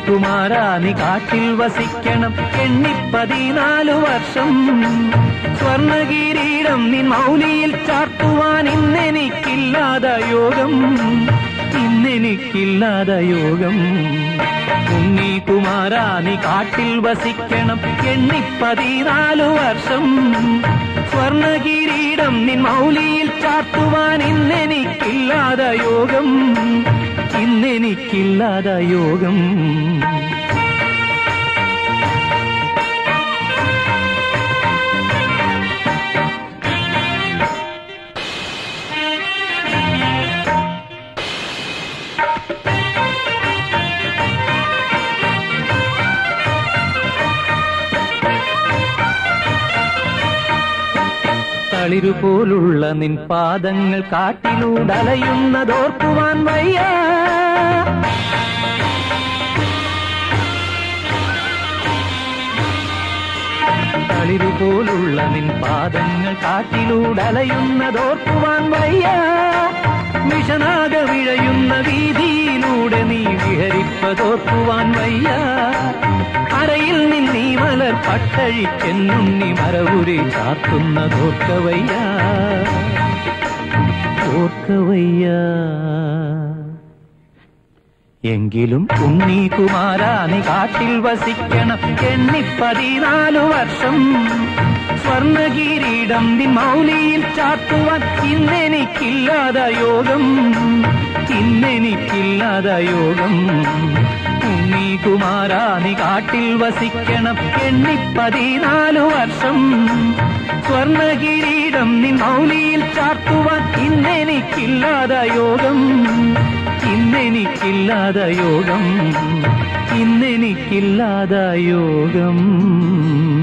കുമാരാ നീ കാട്ടിൽ വസിക്കണം 14 വർഷം. സ്വർണകിരീടം നിൻ മൗലിയിൽ ചാർത്തുവാൻ ഇന്നെനിക്കില്ലാത യോഗം, ഇന്നെനിക്കില്ലാത യോഗം. ഉണ്ണി കുമാരാ നീ കാട്ടിൽ വസിക്കണം 14 വർഷം. സ്വർണകിരീടം നിൻ മൗലിയിൽ ചാർത്തുവാൻ ഇന്നെനിക്കില്ലാത യോഗം, ഇന്നെനിക്കില്ലാത യോഗം. തളിരുപോലുള്ള നിൻ പാദങ്ങൾ കാട്ടിലൂടലയുന്നതോർക്കുവാൻ വയ്യ. തളിരുപോലുള്ള നിൻ പാദങ്ങൾ കാട്ടിലൂടലയുന്നതോർക്കുവാൻ വയ്യ. മിഷനാക വിഴയുന്ന വീതിയിലൂടെ നീ വിഹരിപ്പതോർക്കുവാൻ വയ്യ. അരയിൽ നിന്നീ മലർ പട്ടഴിക്കെന്നുണ്ണി മരവുരി ചാർത്തുന്നതോർക്കവയ്യ, ഓർക്കവയ്യ. എങ്കിലും ഉണ്ണി കുമാരാ നീ കാട്ടിൽ വസിക്കണം 14 വർഷം. സ്വർണകിരീടം നിൻ മൗലിയിൽ ചാർത്തുവാൻ ഇന്നെനിക്കില്ലാത യോഗം, ഇന്നെനിക്കില്ലാത യോഗം. ഉണ്ണി കുമാരാ നീ കാട്ടിൽ വസിക്കണം 14 വർഷം. സ്വർണകിരീടം നിൻ മൗലിയിൽ ചാർത്തുവാൻ ഇന്നെനിക്കില്ലാത യോഗം, ഇന്നെനിക്കില്ലാത യോഗം, ഇന്നെനിക്കില്ലാത യോഗം.